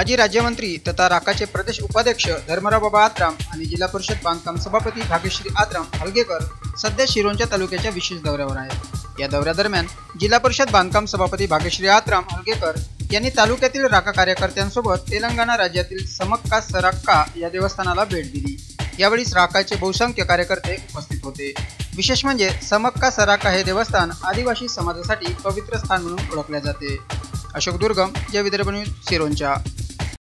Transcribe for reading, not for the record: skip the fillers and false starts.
माजी राज्यमंत्री तथा राकाचे प्रदेश उपाध्यक्ष धर्मराव बाबा आत्राम आणि जिल्हा परिषद बांधकाम सभापती भाग्यश्री आत्राम हलगेकर सध्या शिरोंचा तालुक्याच्या विशेष दौऱ्यावर आहेत। या दौऱ्यादरम्यान जिल्हा परिषद बांधकाम सभापती भाग्यश्री आत्राम हलगेकर यांनी तालुक्यातील राका कार्यकर्त्यांसोबत तेलंगणा राज्यातील समक्का सरक्का या देवस्थानाला भेट दिली। यावेळी राकाचे बहुसंख्य कार्यकर्ते उपस्थित होते। विशेष म्हणजे समक्का सरक्का हे देवस्थान आदिवासी समाजासाठी पवित्र स्थान म्हणून ओळखले जाते। अशोक दुर्गम, जय विदर्भ न्यूज, सिरोंचा।